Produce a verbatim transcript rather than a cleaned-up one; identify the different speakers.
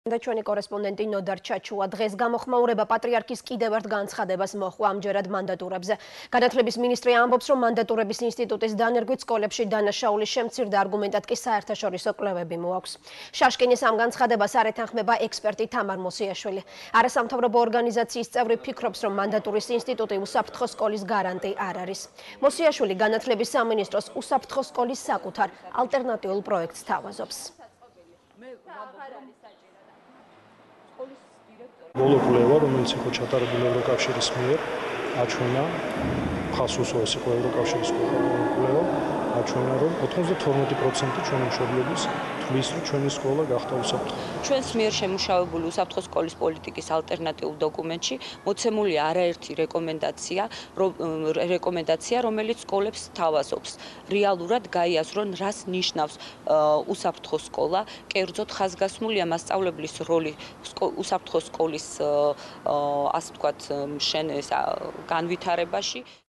Speaker 1: და ჩვენი კორესპონდენტი ნოდარ ჩაჩუა დღეს გამოხმაურება პატრიარქის კიდევ ერთ განცხადებას მოჰყვა ამჯერად მანდატურებზე. განათლების მინისტრი ამბობს, რომ მანდატურების ინსტიტუტის დანერგვით სკოლებში დანაშაულის შემცირდა არგუმენტად კი საერთაშორისო კვლევები მოაქვს. შაშკინის ამ განცხადებას არ ეთანხმება ექსპერტი თამარ მოსიაშვილი. არასამთავრობო ორგანიზაციის წევრი ფიქრობს, რომ მანდატურის ინსტიტუტი უსაფრთხო სკოლის გარანტი არ არის. მოსიაშვილი განათლების სამინისტროს უსაფრთხო სკოლის საკუთარ ალტერნატიულ პროექტს თავაზობს.
Speaker 2: ბოლო კვლევა, რომელიც იყო ჩატარებული ევროკავშირის მიერ, აჩვენა, ხალხს უსვოეს იყო ევროკავშირის კვლევა, აჩვენა, რომ ოცდათორმეტი პროცენტი ჩვენი მშობლების თვლის, რომ ჩვენი სკოლა გახდა უსაფრთხო.
Speaker 3: ჩვენს მიერ შემუშავებული უსაფრთხო სკოლის პოლიტიკის ალტერნატიულ დოკუმენტში მოცემულია არაერთი რეკომენდაცია, რეკომენდაცია, რომელიც სკოლებს თავაზობს რეალურად გაიაზრონ, რას ნიშნავს უსაფრთხო სკოლა, კერძოდ ხაზგასმულია მასწავლებლის როლი უსაფრთხო სკოლის ასე ვთქვათ, განვითარებაში.